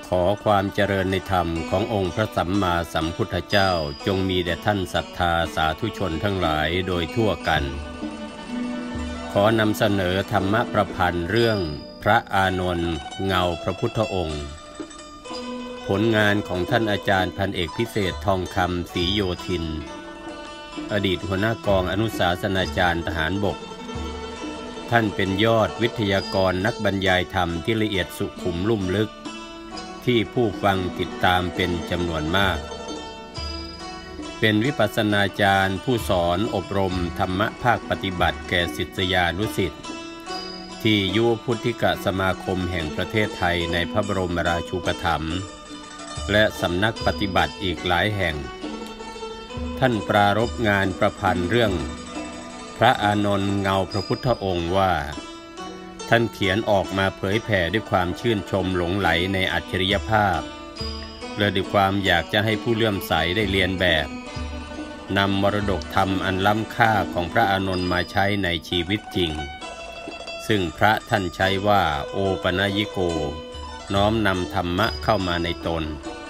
ขอความเจริญในธรรมขององค์พระสัมมาสัมพุทธเจ้าจงมีแด่ท่านศรัทธาสาธุชนทั้งหลายโดยทั่วกันขอนำเสนอธรรมประพันธ์เรื่องพระอานนท์เงาพระพุทธองค์ผลงานของท่านอาจารย์พันเอกพิเศษทองคำศรีโยธินอดีตหัวหน้ากองอนุศาสนาจารย์ทหารบกท่านเป็นยอดวิทยากรนักบรรยายธรรมที่ละเอียดสุขุมลุ่มลึกที่ผู้ฟังติดตามเป็นจำนวนมากเป็นวิปัสสนาจารย์ผู้สอนอบรมธรรมภาคปฏิบัติแก่ศิษยานุศิษย์ที่ยุวพุทธิกสมาคมแห่งประเทศไทยในพระบรมราชูปถัมภ์และสำนักปฏิบัติอีกหลายแห่งท่านปรารภงานประพันธ์เรื่องพระอานนท์เงาพระพุทธองค์ว่าท่านเขียนออกมาเผยแผ่ด้วยความชื่นชมหลงไหลในอัจฉริยภาพและด้วยความอยากจะให้ผู้เลื่อมใสได้เรียนแบบนำมรดกธรรมอันล้ำค่าของพระอานนท์มาใช้ในชีวิตจริงซึ่งพระท่านใช้ว่าโอปนยิโกน้อมนำธรรมะเข้ามาในตน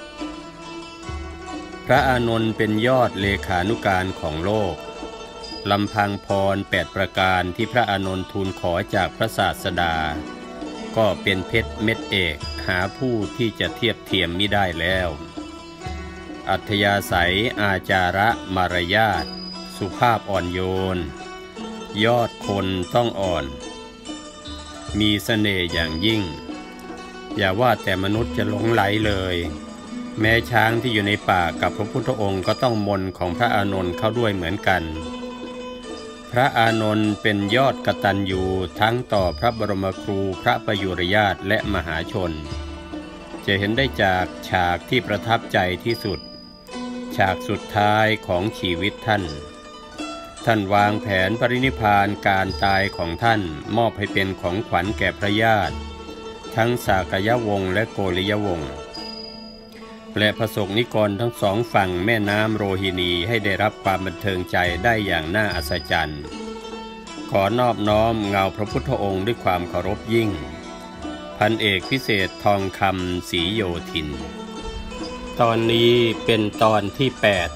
พระอานนท์เป็นยอดเลขานุการของโลกลำพังพร8ประการที่พระอานนท์ทูลขอจากพระศาสดาก็เป็นเพชรเม็ดเอกหาผู้ที่จะเทียบเทียมมิได้แล้วอัธยาศัยอาจาระมารยาทสุภาพอ่อนโยนยอดคนต้องอ่อนมีเสน่ห์อย่างยิ่งอย่าว่าแต่มนุษย์จะหลงไหลเลยแม้ช้างที่อยู่ในป่ากับพระพุทธองค์ก็ต้องมนของพระอานนท์เข้าด้วยเหมือนกันพระอานนท์เป็นยอดกตัญญูทั้งต่อพระบรมครูพระประยุรญาติและมหาชนจะเห็นได้จากฉากที่ประทับใจที่สุดฉากสุดท้ายของชีวิตท่านวางแผนปรินิพพานการตายของท่านมอบให้เป็นของขวัญแก่พระญาติทั้งสากยวงศ์และโกริยวงศ์และประสบนิกรทั้งสองฝั่งแม่น้ำโรฮินีให้ได้รับความบันเทิงใจได้อย่างน่าอัศจรรย์ขอนอบน้อมเงาพระพุทธองค์ด้วยความเคารพยิ่งพันเอกพิเศษทองคำศรีโยธินตอนนี้เป็นตอนที่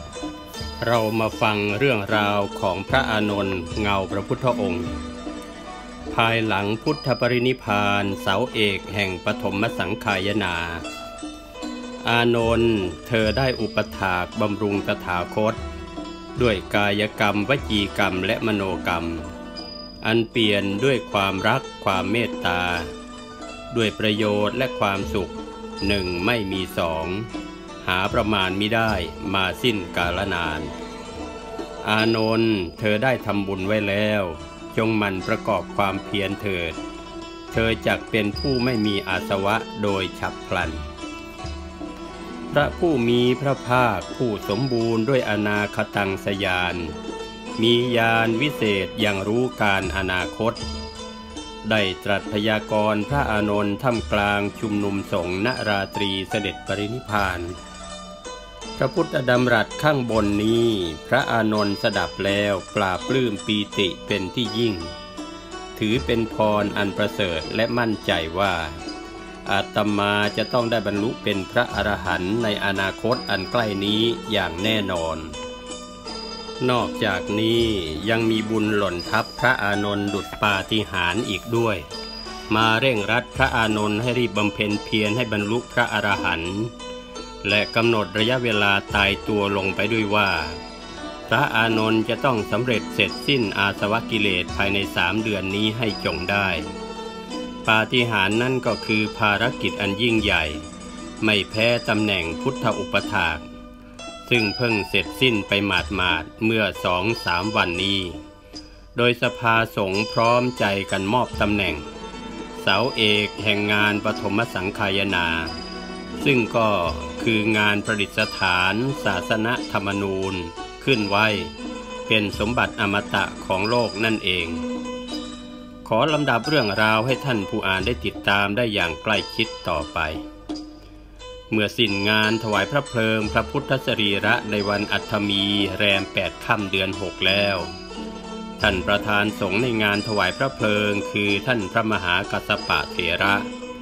8เรามาฟังเรื่องราวของพระอานนท์เงาพระพุทธองค์ภายหลังพุทธปรินิพพานเสาเอกแห่งปฐมสังฆายนาอานนท์เธอได้อุปถากบำรุงตถาคตด้วยกายกรรมวจีกรรมและมโนกรรมอันเปลี่ยนด้วยความรักความเมตตาด้วยประโยชน์และความสุขหนึ่งไม่มีสองหาประมาณมิได้มาสิ้นกาลนานอานนท์เธอได้ทำบุญไว้แล้วจงหมั่นประกอบความเพียรเถิดเธอจักเป็นผู้ไม่มีอาสวะโดยฉับพลันพระผู้มีพระภาคผู้สมบูรณ์ด้วยอนาคตังสยานมีญาณวิเศษยังรู้การอนาคตได้ตรัสพยากรณ์พระอานนท์ท่ามกลางชุมนุมสงฆ์ณราตรีเสด็จปรินิพพานพระพุทธดำรัสข้างบนนี้พระอานนท์สดับแล้วปลาบปลื้มปีติเป็นที่ยิ่งถือเป็นพรอันประเสริฐและมั่นใจว่าอาตมาจะต้องได้บรรลุเป็นพระอรหันต์ในอนาคตอันใกล้นี้อย่างแน่นอนนอกจากนี้ยังมีบุญหล่นทับพระอานนท์ดุจปาฏิหาริย์อีกด้วยมาเร่งรัดพระอานนท์ให้รีบบำเพ็ญเพียรให้บรรลุพระอรหันต์และกำหนดระยะเวลาตายตัวลงไปด้วยว่าพระอานนท์จะต้องสำเร็จเสร็จสิ้นอาสวะกิเลสภายใน3 เดือนนี้ให้จงได้ปาฏิหาริย์นั่นก็คือภารกิจอันยิ่งใหญ่ไม่แพ้ตำแหน่งพุทธอุปถากซึ่งเพิ่งเสร็จสิ้นไปหมาดๆเมื่อ2-3 วันนี้โดยสภาสงฆ์พร้อมใจกันมอบตำแหน่งเสาเอกแห่งงานปฐมสังฆายนาซึ่งก็คืองานประดิษฐานศาสนธรรมนูญขึ้นไว้เป็นสมบัติอมตะของโลกนั่นเองขอลำดับเรื่องราวให้ท่านผู้อ่านได้ติดตามได้อย่างใกล้ชิดต่อไปเมื่อสิ้นงานถวายพระเพลิงพระพุทธสรีระในวันอัฐมีแรม8 ค่ำเดือน 6แล้วท่านประธานสงฆ์ในงานถวายพระเพลิงคือท่านพระมหากัสสปะเถระ ผ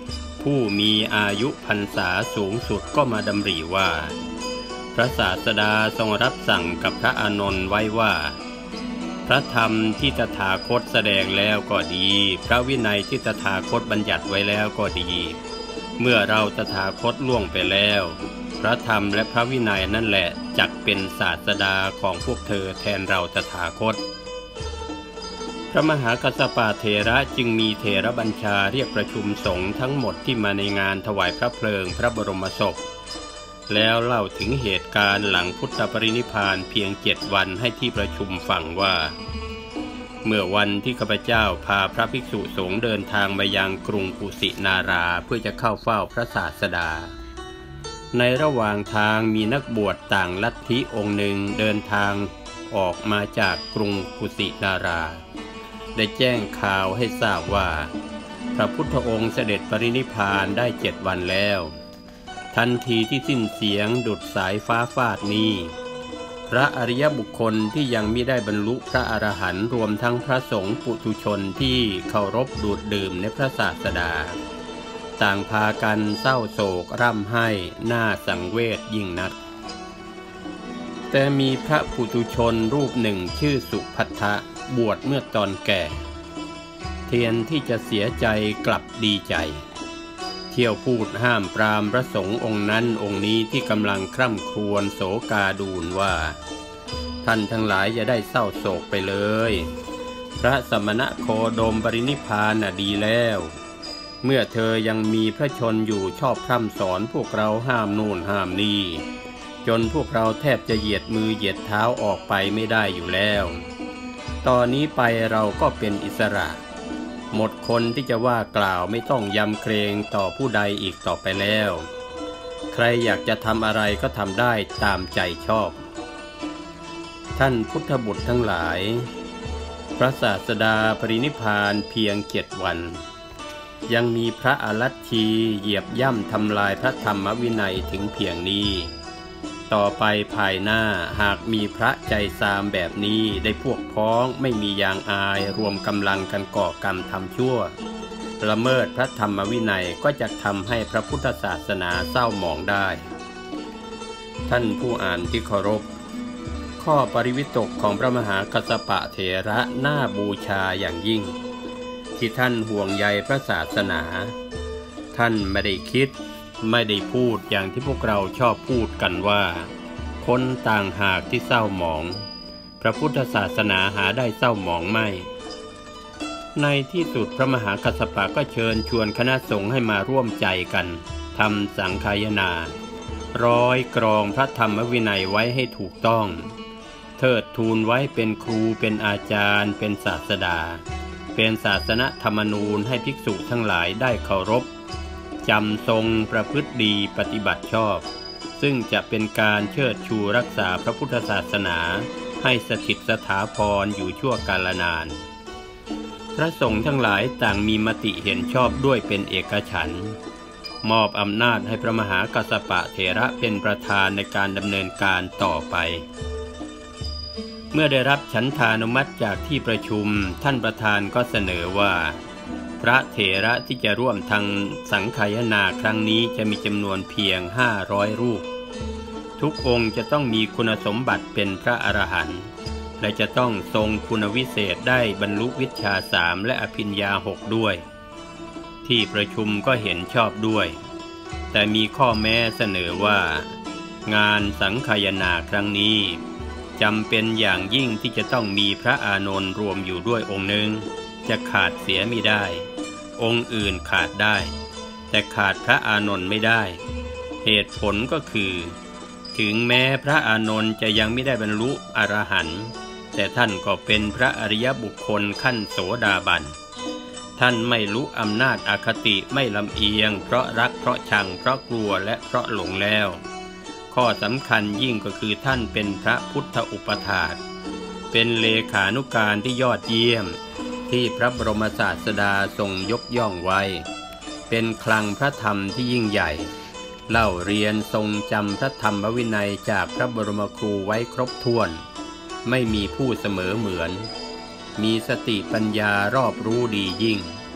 ผู้มีอายุพรรษาสูงสุดก็มาดำริว่าพระศาสดาทรงรับสั่งกับพระอานนท์ไว้ว่าพระธรรมที่ตถาคตแสดงแล้วก็ดีพระวินัยที่ตถาคตบัญญัติไว้แล้วก็ดีเมื่อเราตถาคตล่วงไปแล้วพระธรรมและพระวินัยนั่นแหละจักเป็นศาสดาของพวกเธอแทนเราตถาคตพระมหากัสสปะเถระจึงมีเถรบัญชาเรียกประชุมสงฆ์ทั้งหมดที่มาในงานถวายพระเพลิงพระบรมศพแล้วเล่าถึงเหตุการณ์หลังพุทธปรินิพพานเพียง7 วันให้ที่ประชุมฟังว่าเมื่อวันที่ข้าพเจ้าพาพระภิกษุสงฆ์เดินทางมายังกรุงกุสินาราเพื่อจะเข้าเฝ้าพระศาสดาในระหว่างทางมีนักบวชต่างลัทธิองค์หนึ่งเดินทางออกมาจากกรุงกุสินาราได้แจ้งข่าวให้ทราบว่าพระพุทธองค์เสด็จปรินิพพานได้7 วันแล้วทันทีที่สิ้นเสียงดุจสายฟ้าฟาดนี้พระอริยบุคคลที่ยังมิได้บรรลุพระอรหันต์รวมทั้งพระสงฆ์ปุถุชนที่เคารพดูดดื่มในพระศาสดาต่างพากันเศร้าโศกร่ำไห้น่าสังเวชยิ่งนักแต่มีพระปุถุชนรูปหนึ่งชื่อสุภัททะบวชเมื่อตอนแก่เทียนที่จะเสียใจกลับดีใจเที่ยวพูดห้ามปรามพระสงฆ์องค์นั้นองค์นี้ที่กำลังคร่ำครวญโศกาดูลว่าท่านทั้งหลายอย่าได้เศร้าโศกไปเลยพระสมณโคดมปรินิพพานดีแล้วเมื่อเธอยังมีพระชนอยู่ชอบพร่ำสอนพวกเราห้ามโน่นห้ามนี่จนพวกเราแทบจะเหยียดมือเหยียดเท้าออกไปไม่ได้อยู่แล้วตอนนี้ไปเราก็เป็นอิสระหมดคนที่จะว่ากล่าวไม่ต้องยำเกรงต่อผู้ใดอีกต่อไปแล้วใครอยากจะทำอะไรก็ทำได้ตามใจชอบท่านพุทธบุตรทั้งหลายพระศาสดาปรินิพพานเพียง7 วันยังมีพระอรัชชีเหยียบย่ำทำลายพระธรรมวินัยถึงเพียงนี้ต่อไปภายหน้าหากมีพระใจซามแบบนี้ได้พวกพ้องไม่มียางอายรวมกำลังกันก่อกรรมทำชั่วละเมิดพระธรรมวินัยก็จะทำให้พระพุทธศาสนาเศร้าหมองได้ท่านผู้อ่านที่เคารพข้อปริวิตกของพระมหากัสสปะเถระน่าบูชาอย่างยิ่งที่ท่านห่วงใยพระศาสนาท่านไม่ได้คิดไม่ได้พูดอย่างที่พวกเราชอบพูดกันว่าคนต่างหากที่เศร้าหมองพระพุทธศาสนาหาได้เศร้าหมองไม่ในที่สุดพระมหากัสสปะก็เชิญชวนคณะสงฆ์ให้มาร่วมใจกันทำสังฆายนาร้อยกรองพระธรรมวินัยไว้ให้ถูกต้องเทิดทูนไว้เป็นครูเป็นอาจารย์เป็นศาสดาเป็นศาสนธรรมนูญให้ภิกษุทั้งหลายได้เคารพจำทรงประพฤติดีปฏิบัติชอบซึ่งจะเป็นการเชิดชูรักษาพระพุทธศาสนาให้สถิตสถาพรอยู่ชั่วกาลนานพระสงฆ์ทั้งหลายต่างมีมติเห็นชอบด้วยเป็นเอกฉันท์มอบอำนาจให้พระมหากัสสปะเถระเป็นประธานในการดำเนินการต่อไปเมื่อได้รับฉันทานุมัติจากที่ประชุมท่านประธานก็เสนอว่าพระเถระที่จะร่วมทางสังฆายนาครั้งนี้จะมีจำนวนเพียง500 รูปทุกองค์จะต้องมีคุณสมบัติเป็นพระอรหันต์และจะต้องทรงคุณวิเศษได้บรรลุวิชชา3และอภิญญา6ด้วยที่ประชุมก็เห็นชอบด้วยแต่มีข้อแม้เสนอว่างานสังฆายนาครั้งนี้จำเป็นอย่างยิ่งที่จะต้องมีพระอานนท์รวมอยู่ด้วยองค์หนึ่งจะขาดเสียมิได้องค์อื่นขาดได้แต่ขาดพระอานนท์ไม่ได้เหตุผลก็คือถึงแม้พระอานนท์จะยังไม่ได้บรรลุอรหันต์แต่ท่านก็เป็นพระอริยบุคคลขั้นโสดาบันท่านไม่รู้อำนาจอคติไม่ลำเอียงเพราะรักเพราะชังเพราะกลัวและเพราะหลงแล้วข้อสำคัญยิ่งก็คือท่านเป็นพระพุทธอุปถากเป็นเลขานุการที่ยอดเยี่ยมที่พระบรมศาสดาทรงยกย่องไว้เป็นคลังพระธรรมที่ยิ่งใหญ่เล่าเรียนทรงจำพระธรรมวินัยจากพระบรมครูไว้ครบถ้วนไม่มีผู้เสมอเหมือนมีสติปัญญารอบรู้ดียิ่ง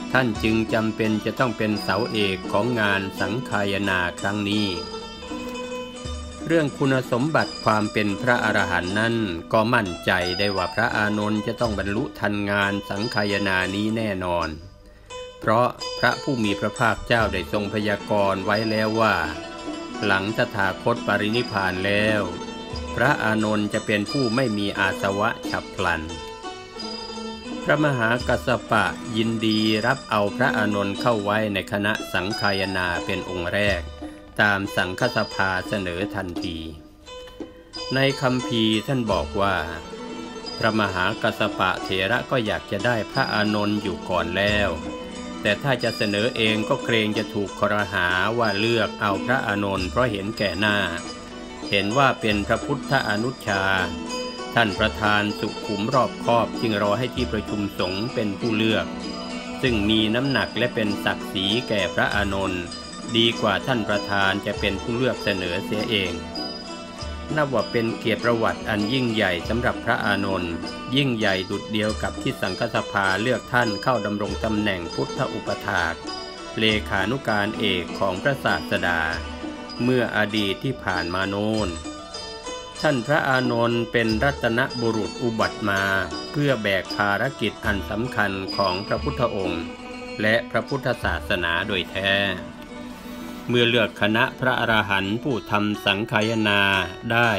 ท่านจึงจำเป็นจะต้องเป็นเสาเอกของงานสังฆายนาครั้งนี้เรื่องคุณสมบัติความเป็นพระอรหันต์นั้นก็มั่นใจได้ว่าพระอานนท์จะต้องบรรลุทันงานสังฆายนานี้แน่นอนเพราะพระผู้มีพระภาคเจ้าได้ทรงพยากรณ์ไว้แล้วว่าหลังตถาคตปรินิพพานแล้วพระอานนท์จะเป็นผู้ไม่มีอาสวะฉับพลันพระมหากัสสปะยินดีรับเอาพระอานนท์เข้าไว้ในคณะสังฆายนาเป็นองค์แรกตามสังฆสภาเสนอทันทีในคัมภีร์ท่านบอกว่าพระมหากัสสปะเถระก็อยากจะได้พระอานนท์อยู่ก่อนแล้วแต่ถ้าจะเสนอเองก็เกรงจะถูกครหาว่าเลือกเอาพระอานนท์เพราะเห็นแก่หน้าเห็นว่าเป็นพระพุทธอนุชฌาท่านประธานสุขุมรอบคอบจึงรอให้ที่ประชุมสงฆ์เป็นผู้เลือกซึ่งมีน้ำหนักและเป็นศักดิ์ศรีแก่พระอานนท์ดีกว่าท่านประธานจะเป็นผู้เลือกเสนอเสียเองนับว่าเป็นเกียรติประวัติอันยิ่งใหญ่สำหรับพระอานนท์ยิ่งใหญ่ดุจเดียวกับที่สังฆสภาเลือกท่านเข้าดำรงตำแหน่งพุทธอุปถากเลขานุการเอกของพระศาสดาเมื่ออดีตที่ผ่านมาโน้นท่านพระอานนท์เป็นรัตนบุรุษอุบัติมาเพื่อแบกภารกิจอันสำคัญของพระพุทธองค์และพระพุทธศาสนาโดยแท้เมื่อเลือกคณะพระอรหันต์ผู้ทำสังฆายนาได้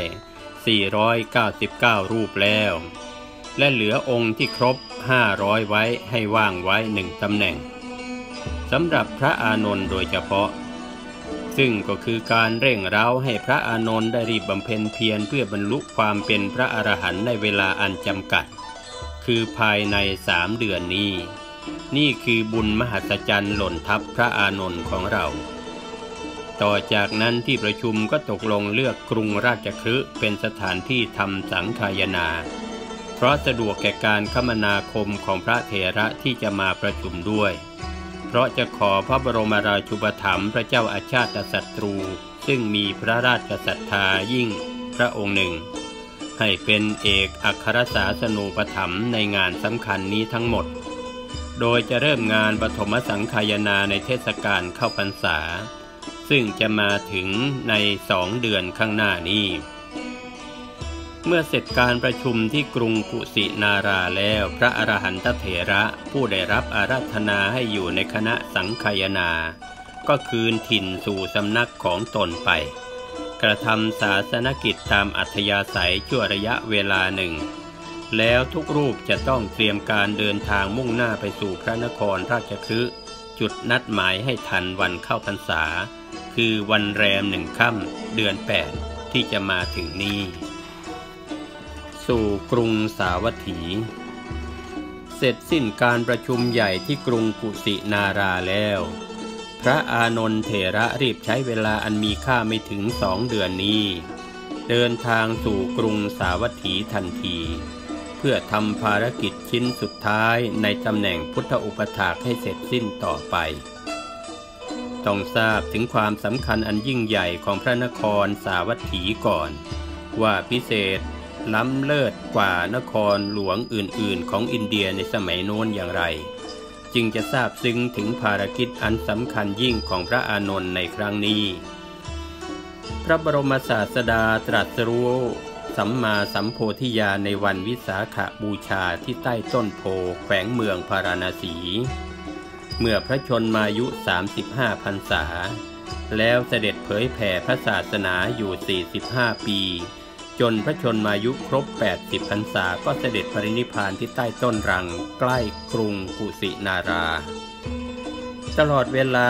499รูปแล้วและเหลือองค์ที่ครบ500ไว้ให้ว่างไว้1ตำแหน่งสำหรับพระอานนท์โดยเฉพาะซึ่งก็คือการเร่งเร้าให้พระอานนท์ได้รีบบำเพ็ญเพียรเพื่อบรรลุความเป็นพระอรหันต์ในเวลาอันจำกัดคือภายใน3 เดือนนี้นี่คือบุญมหัศจรรย์หล่นทับพระอานนท์ของเราต่อจากนั้นที่ประชุมก็ตกลงเลือกกรุงราชคฤห์เป็นสถานที่ทำสังฆายนาเพราะสะดวกแก่การคมนาคมของพระเถระที่จะมาประชุมด้วยเพราะจะขอพระบรมราชูปถัมภ์พระเจ้าอาชาติศัตรูซึ่งมีพระราชศรัทธายิ่งพระองค์หนึ่งให้เป็นเอกอัครศาสนูปถัมภ์ในงานสำคัญนี้ทั้งหมดโดยจะเริ่มงานปฐมสังฆายนาในเทศกาลเข้าพรรษาซึ่งจะมาถึงใน2 เดือนข้างหน้านี้เมื่อเสร็จการประชุมที่กรุงกุสินาราแล้วพระอรหันตเถระผู้ได้รับอาราธนาให้อยู่ในคณะสังฆายนาก็คืนถิ่นสู่สำนักของตนไปกระทำศาสนกิจตามอัธยาศัยชั่วระยะเวลาหนึ่งแล้วทุกรูปจะต้องเตรียมการเดินทางมุ่งหน้าไปสู่พระนครราชคฤห์จุดนัดหมายให้ทันวันเข้าพรรษาคือวันแรม1 ค่ำเดือน8ที่จะมาถึงนี้สู่กรุงสาวัตถีเสร็จสิ้นการประชุมใหญ่ที่กรุงกุสินาราแล้วพระอานนท์เถระรีบใช้เวลาอันมีค่าไม่ถึง2 เดือนนี้เดินทางสู่กรุงสาวัตถีทันทีเพื่อทำภารกิจชิ้นสุดท้ายในตำแหน่งพุทธอุปถากให้เสร็จสิ้นต่อไปต้องทราบถึงความสำคัญอันยิ่งใหญ่ของพระนครสาวัตถีก่อนว่าพิเศษล้ำเลิศกว่านครหลวงอื่นๆของอินเดียในสมัยโน้นอย่างไรจึงจะทราบซึ้งถึงภารกิจอันสำคัญยิ่งของพระอานนท์ในครั้งนี้พระบรมศาสดาตรัสรู้สัมมาสัมโพธิญาณในวันวิสาขบูชาที่ใต้ต้นโพแขวงเมืองพาราณสีเมื่อพระชนมายุ35 พรรษาแล้วเสด็จเผยแผ่พระศาสนาอยู่45 ปีจนพระชนมายุครบ80 พรรษาก็เสด็จปรินิพพานที่ใต้ต้นรังใกล้กรุงกุสินาราตลอดเวลา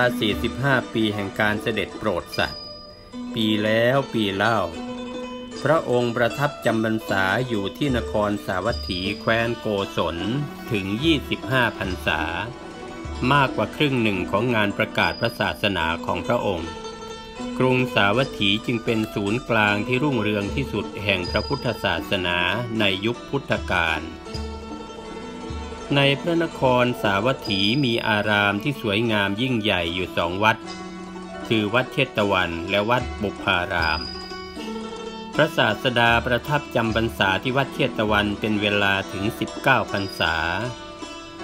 45 ปีแห่งการเสด็จโปรดสัตว์ปีแล้วปีเล่าพระองค์ประทับจำพรรษาอยู่ที่นครสาวัตถีแคว้นโกศลถึง25 พรรษามากกว่าครึ่งหนึ่งของงานประกาศพระศาสนาของพระองค์กรุงสาวัตถีจึงเป็นศูนย์กลางที่รุ่งเรืองที่สุดแห่งพระพุทธศาสนาในยุคพุทธกาลในพระนครสาวัตถีมีอารามที่สวยงามยิ่งใหญ่อยู่2 วัดคือวัดเชตวันและวัดบุพารามพระศาสดาประทับจำพรรษาที่วัดเชตวันเป็นเวลาถึง19 พรรษา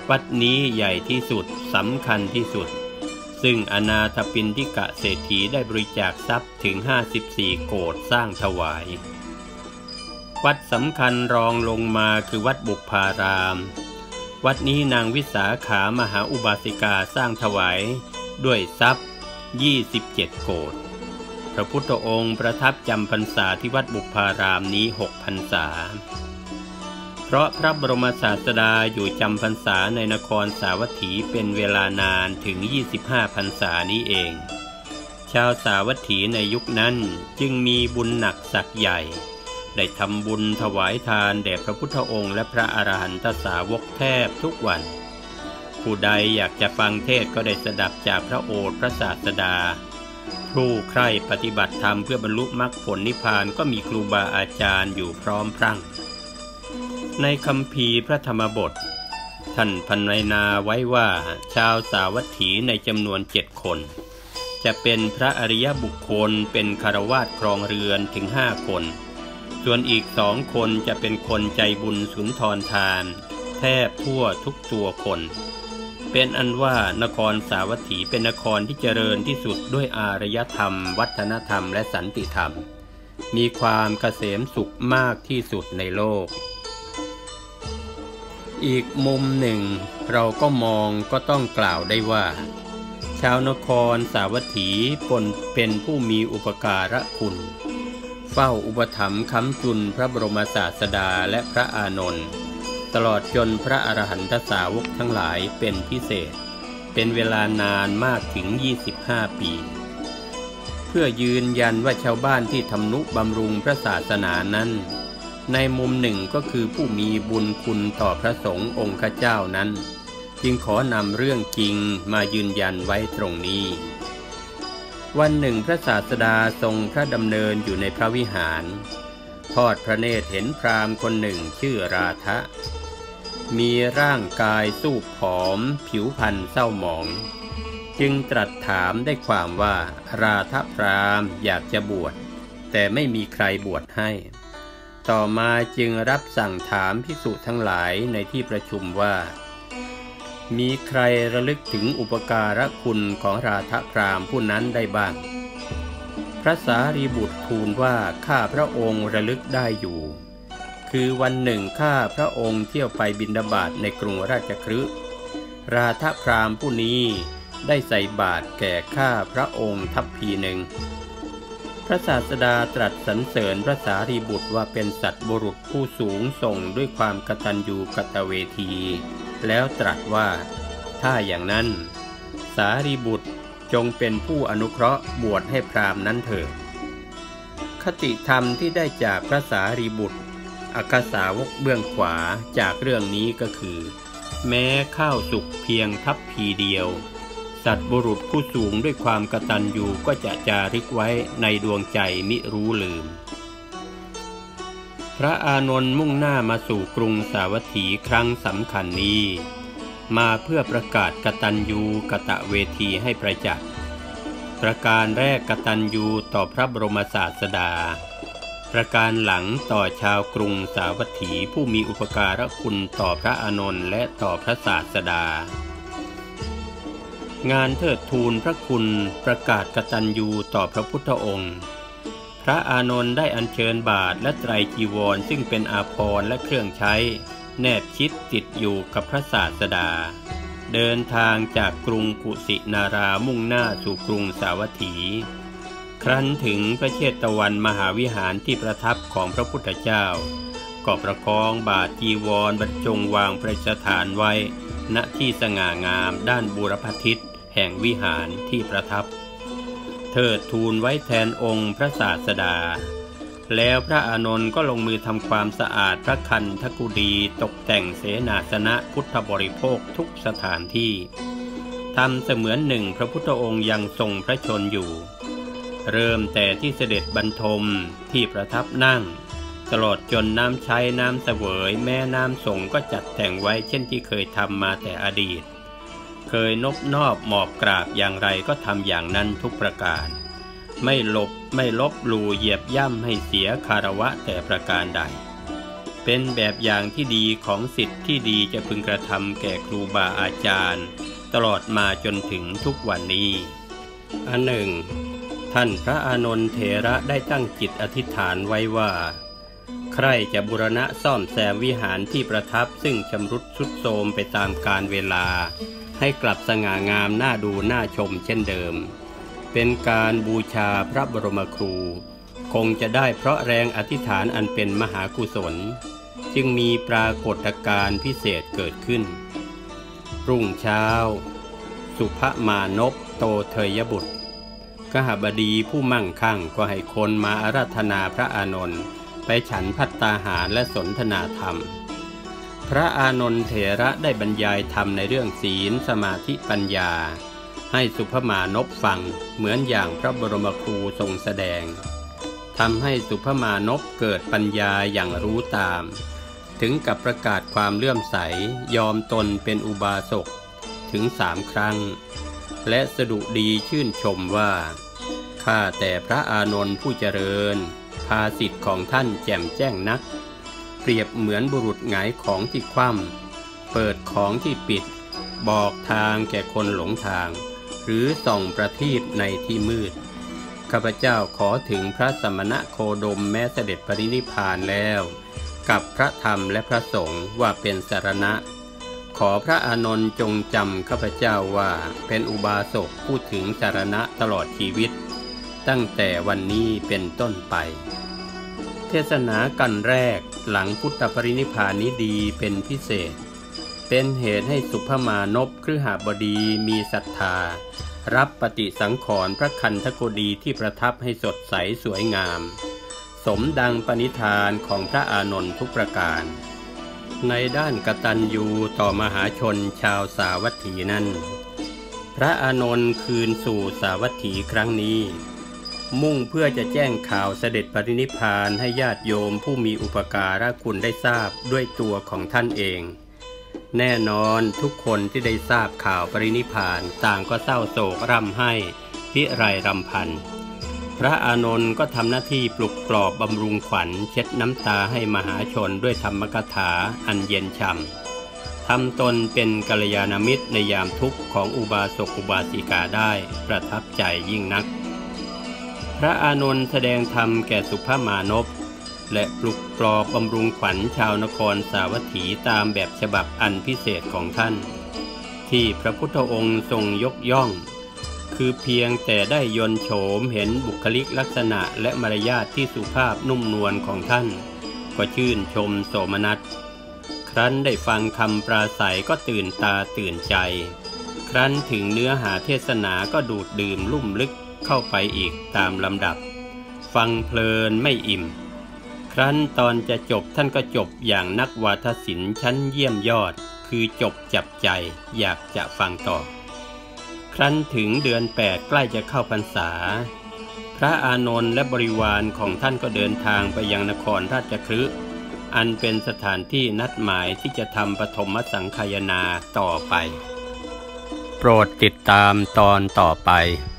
วัดนี้ใหญ่ที่สุดสำคัญที่สุดซึ่งอนาถปิณฑิกะเศรษฐีได้บริจาคทรัพย์ถึง54 โกฏสร้างถวายวัดสำคัญรองลงมาคือวัดบุพารามวัดนี้นางวิสาขามหาอุบาสิกาสร้างถวายด้วยทรัพย์27 โกฏพระพุทธองค์ประทับจำพรรษาที่วัดบุพารามนี้6 พรรษาเพราะพระบรมศาสดาอยู่จำพรรษาในนครสาวัตถีเป็นเวลานานถึง25 พรรษานี้เองชาวสาวัตถีในยุคนั้นจึงมีบุญหนักศักย์ใหญ่ได้ทำบุญถวายทานแด่พระพุทธองค์และพระอรหันตสาวกแทบทุกวันผู้ใดอยากจะฟังเทศก็ได้สดับจากพระโอษฐ์พระศาสดาผู้ใคร่ปฏิบัติธรรมเพื่อบรรลุมรรคผลนิพพานก็มีครูบาอาจารย์อยู่พร้อมพรั่งในคัมภีร์พระธรรมบทท่านพรรณนาไว้ว่าชาวสาวัตถีในจำนวน7 คนจะเป็นพระอริยบุคคลเป็นคฤหัสถ์ครองเรือนถึง5 คนส่วนอีก2 คนจะเป็นคนใจบุญสุนทรทานแทบทั่วทุกตัวคนเป็นอันว่านครสาวัตถีเป็นนครที่เจริญที่สุดด้วยอารยธรรมวัฒนธรรมและสันติธรรมมีความเกษมสุขมากที่สุดในโลกอีกมุมหนึ่งเราก็มองก็ต้องกล่าวได้ว่าชาวนครสาวัตถีเป็นผู้มีอุปการะคุณเฝ้าอุปถัมภ์ค้ำจุนพระบรมศาสดาและพระอานนท์ตลอดจนพระอรหันตสาวกทั้งหลายเป็นพิเศษเป็นเวลานานมากถึง25 ปีเพื่อยืนยันว่าชาวบ้านที่ทำนุบำรุงพระศาสนานั้นในมุมหนึ่งก็คือผู้มีบุญคุณต่อพระสงฆ์องค์เจ้านั้นจึงขอนำเรื่องจริงมายืนยันไว้ตรงนี้วันหนึ่งพระศาสดาทรงพระดำเนินอยู่ในพระวิหารทอดพระเนตรเห็นพราหมณ์คนหนึ่งชื่อราทะมีร่างกายสูบผอมผิวพรรณเศร้าหมองจึงตรัสถามได้ความว่าราทะพราหมณ์อยากจะบวชแต่ไม่มีใครบวชให้ต่อมาจึงรับสั่งถามภิกษุทั้งหลายในที่ประชุมว่ามีใครระลึกถึงอุปการะคุณของราทะพราหมณ์ผู้นั้นได้บ้างพระสารีบุตรทูลว่าข้าพระองค์ระลึกได้อยู่คือวันหนึ่งข้าพระองค์เที่ยวไปบิณฑบาตในกรุงราชคฤห์ราทะพราหมณ์ผู้นี้ได้ใส่บาตรแก่ข้าพระองค์ทัพพีหนึ่งพระศาสดาตรัสสรรเสริญพระสารีบุตรว่าเป็นสัตว์บุรุษผู้สูงส่งด้วยความกตัญญูกตเวทีแล้วตรัสว่าถ้าอย่างนั้นสารีบุตรจงเป็นผู้อนุเคราะห์บวชให้พราหมณ์นั้นเถิดคติธรรมที่ได้จากพระสารีบุตรอัคคสาวกเบื้องขวาจากเรื่องนี้ก็คือแม้ข้าวสุกเพียงทัพพีเดียวสัตว์บุรุษผู้สูงด้วยความกตัญญูก็จะจารึกไว้ในดวงใจมิรู้ลืมพระอานนท์มุ่งหน้ามาสู่กรุงสาวัตถีครั้งสำคัญนี้มาเพื่อประกาศกตัญญูกตเวทีให้ประจักษ์ประการแรกกตัญญูต่อพระบรมศาสดาประการหลังต่อชาวกรุงสาวัตถีผู้มีอุปการะคุณต่อพระอานนท์และต่อพระศาสดางานเทิดทูนพระคุณประกาศกตัญญูต่อพระพุทธองค์พระอานนท์ได้อัญเชิญบาตรและไตรจีวรซึ่งเป็นอาภรณ์และเครื่องใช้แนบชิดติดอยู่กับพระศาสดาเดินทางจากกรุงกุสินารามุ่งหน้าสู่กรุงสาวัตถีครั้นถึงพระเชตวันมหาวิหารที่ประทับของพระพุทธเจ้าก็ประคองบาตรจีวรบรรจงวางประดิษฐานไว้ณที่สง่างามด้านบูรพทิศแห่งวิหารที่ประทับเทิดทูลไว้แทนองค์พระศาสดาแล้วพระอานนท์ก็ลงมือทำความสะอาดพระคันธกุฎีตกแต่งเสนาสนะพุทธบริโภคทุกสถานที่ทำเสมือนหนึ่งพระพุทธองค์ยังทรงพระชนอยู่เริ่มแต่ที่เสด็จบรรทมที่ประทับนั่งตลอดจนน้ำใช้น้ำเสวยแม่น้ำส่งก็จัดแต่งไว้เช่นที่เคยทำมาแต่อดีตเคยนบนอบหมอบกราบอย่างไรก็ทำอย่างนั้นทุกประการไม่ลบหลู่เหยียบย่ำให้เสียคารวะแต่ประการใดเป็นแบบอย่างที่ดีของศิษย์ที่ดีจะพึงกระทำแก่ครูบาอาจารย์ตลอดมาจนถึงทุกวันนี้อันหนึ่งท่านพระอานนท์เถระได้ตั้งจิตอธิษฐานไว้ว่าใครจะบูรณะซ่อมแซมวิหารที่ประทับซึ่งชำรุดทรุดโทรมไปตามกาลเวลาให้กลับสง่างามน่าดูน่าชมเช่นเดิมเป็นการบูชาพระบรมครูคงจะได้เพราะแรงอธิษฐานอันเป็นมหากุศลจึงมีปรากฏการณ์พิเศษเกิดขึ้นรุ่งเช้าสุภมานพโตเทยบุตรกหบดีผู้มั่งคั่งก็ให้คนมาอาราธนาพระอานนท์ไปฉันภัตตาหารและสนทนาธรรมพระอานนท์เถระได้บรรยายธรรมในเรื่องศีลสมาธิปัญญาให้สุภมานพฟังเหมือนอย่างพระบรมครูทรงแสดงทำให้สุภมานพเกิดปัญญาอย่างรู้ตามถึงกับประกาศความเลื่อมใสยอมตนเป็นอุบาสกถึง3 ครั้งและสดุดีชื่นชมว่าข้าแต่พระอานนท์ผู้เจริญภาสิทธิ์ของท่านแจ่มแจ้งนักเปรียบเหมือนบุรุษหงายของที่คว่ำเปิดของที่ปิดบอกทางแก่คนหลงทางหรือส่องประทีปในที่มืดข้าพเจ้าขอถึงพระสมณโคดมแม้เสด็จปรินิพพานแล้วกับพระธรรมและพระสงฆ์ว่าเป็นสรณะขอพระอานนท์จงจำข้าพเจ้าว่าเป็นอุบาสกพูดถึงสรณะตลอดชีวิตตั้งแต่วันนี้เป็นต้นไปเทศนากันแรกหลังพุทธปรินิพพานนี้ดีเป็นพิเศษเป็นเหตุให้สุภมานพคฤหบดีมีศรัทธารับปฏิสังขรณ์พระคันธโกฎีที่ประทับให้สดใสสวยงามสมดังปณิธานของพระอานนท์ทุกประการในด้านกตัญญูต่อมหาชนชาวสาวัตถีนั้นพระอานนท์คืนสู่สาวัตถีครั้งนี้มุ่งเพื่อจะแจ้งข่าวเสด็จปรินิพพานให้ญาติโยมผู้มีอุปการะคุณได้ทราบด้วยตัวของท่านเองแน่นอนทุกคนที่ได้ทราบข่าวปรินิพพานต่างก็เศร้าโศกร่ำไห้พิไรรำพันพระอานนท์ก็ทำหน้าที่ปลุกปลอบบำรุงขวัญเช็ดน้ำตาให้มหาชนด้วยธรรมกถาอันเย็นฉ่ำทำตนเป็นกัลยาณมิตรในยามทุกข์ของอุบาสกอุบาสิกาได้ประทับใจยิ่งนักพระอานนท์แสดงธรรมแก่สุภมานพและปลุกปลอบบำรุงขวัญชาวนครสาวัตถีตามแบบฉบับอันพิเศษของท่านที่พระพุทธองค์ทรงยกย่องคือเพียงแต่ได้ยนต์โฉมเห็นบุคลิกลักษณะและมารยาทที่สุภาพนุ่มนวลของท่านก็ชื่นชมโสมนัสครั้นได้ฟังคำปราศัยก็ตื่นตาตื่นใจครั้นถึงเนื้อหาเทศนาก็ดูดดื่มลุ่มลึกเข้าไปอีกตามลำดับฟังเพลินไม่อิ่มครั้นตอนจะจบท่านก็จบอย่างนักวาทศิลป์ชั้นเยี่ยมยอดคือจบจับใจอยากจะฟังต่อครั้นถึงเดือน8ใกล้จะเข้าพรรษาพระอานนท์และบริวารของท่านก็เดินทางไปยังนครราชคฤห์อันเป็นสถานที่นัดหมายที่จะทำปฐมสังฆายนาต่อไปโปรดติดตามตอนต่อไป